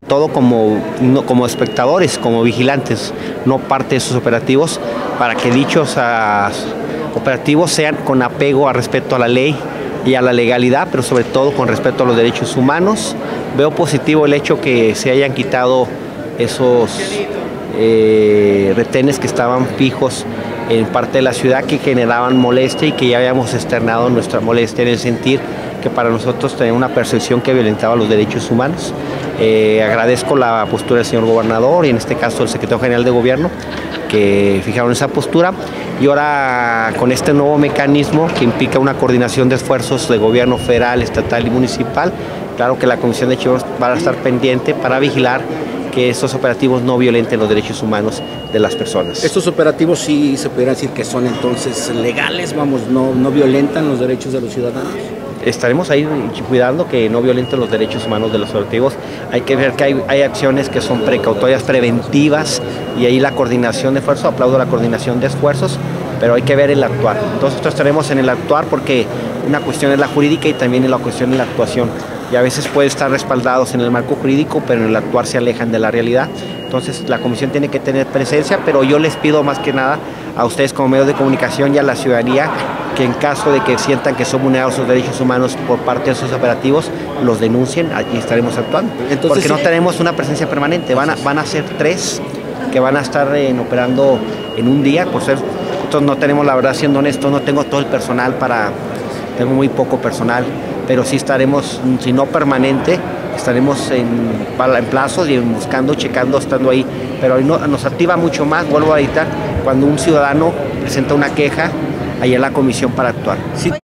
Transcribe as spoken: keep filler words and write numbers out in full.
todo como, no, como espectadores, como vigilantes, no parte de esos operativos, para que dichos uh, operativos sean con apego a respeto a la ley y a la legalidad, pero sobre todo con respeto a los derechos humanos. Veo positivo el hecho que se hayan quitado esos eh, retenes que estaban fijos en parte de la ciudad, que generaban molestia y que ya habíamos externado nuestra molestia en el sentir que para nosotros tenía una percepción que violentaba los derechos humanos. Eh, agradezco la postura del señor gobernador y en este caso el secretario general de gobierno, que fijaron esa postura, y ahora con este nuevo mecanismo que implica una coordinación de esfuerzos de gobierno federal, estatal y municipal, claro que la Comisión de Archivos va a estar pendiente para vigilar que estos operativos no violenten los derechos humanos de las personas. Estos operativos sí se pudiera decir que son entonces legales, vamos, no, no violentan los derechos de los ciudadanos. Estaremos ahí cuidando que no violenten los derechos humanos de los operativos. Hay que ver que hay, hay acciones que son precautorias, preventivas, y ahí la coordinación de esfuerzos, aplaudo la coordinación de esfuerzos, pero hay que ver el actuar. Entonces nosotros estaremos en el actuar porque una cuestión es la jurídica y también es la cuestión es la actuación. Y a veces puede estar respaldados en el marco jurídico, pero en el actuar se alejan de la realidad. Entonces la comisión tiene que tener presencia, pero yo les pido más que nada a ustedes como medios de comunicación y a la ciudadanía que en caso de que sientan que son vulnerados sus derechos humanos por parte de esos operativos, los denuncien, allí estaremos actuando. Entonces, porque no tenemos una presencia permanente, van a, van a ser tres que van a estar eh, operando en un día, por ser, nosotros no tenemos, la verdad, siendo honesto, no tengo todo el personal para, tengo muy poco personal, pero sí estaremos, si no permanente, estaremos en, en plazos y buscando, checando, estando ahí, pero no, nos activa mucho más, vuelvo a editar, cuando un ciudadano presenta una queja, ahí en la comisión para actuar. Sí.